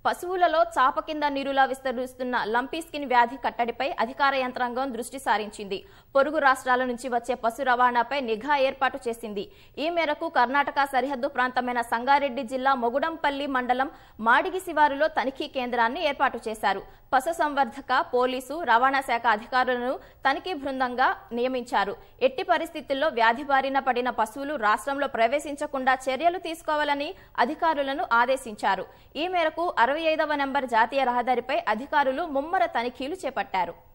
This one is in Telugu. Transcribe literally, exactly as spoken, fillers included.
పశువులలో చాప కింద నీరులా విస్తరిస్తున్న లంపీ స్కిన్ వ్యాధి కట్టడిపై అధికార యంత్రాంగం దృష్టి సారించింది. పొరుగు రాష్ట్రాల నుంచి వచ్చే పశు రవాణాపై నిఘా ఏర్పాటు చేసింది. ఈ మేరకు కర్ణాటక సరిహద్దు ప్రాంతమైన సంగారెడ్డి జిల్లా మొగుడంపల్లి మండలం మాడిగి శివారులో తనిఖీ కేంద్రాన్ని ఏర్పాటు చేశారు. పశుసంవర్ధక, పోలీసు, రవాణా శాఖ అధికారులను తనిఖీ బృందంగా నియమించారు. ఎట్టి పరిస్థితుల్లో వ్యాధి బారిన పడిన పశువులు రాష్ట్రంలో ప్రవేశించకుండా చర్యలు తీసుకోవాలని అధికారులను ఆదేశించారు. ఈ మేరకు అరవై ఐదవ నెంబర్ జాతీయ రహదారిపై అధికారులు ముమ్మర తనిఖీలు చేపట్టారు.